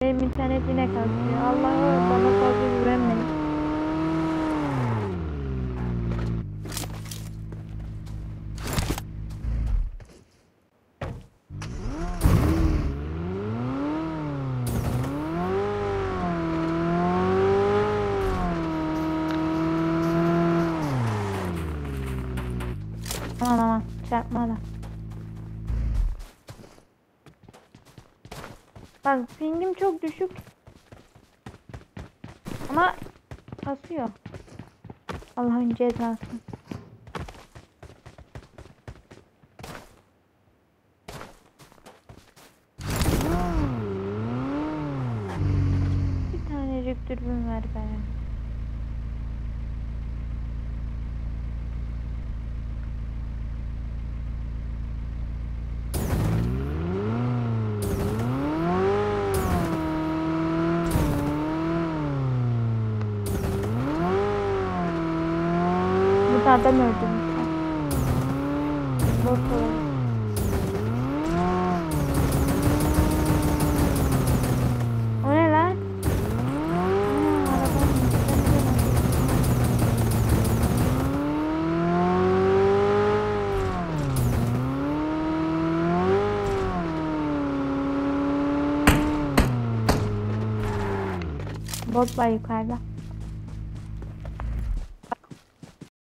Benim internet yine kasıyor. Allah'ım bana fazla güvenmeyin. Aman aman çarpma da. Bak pingim çok düşük. Ama kasıyor. Allah'ın cezası. Bir tanecik dürbün ver bana. Bu da adam öldürmüşler. Bot olabilir. O ne lan? Arabanın bot var yukarıda.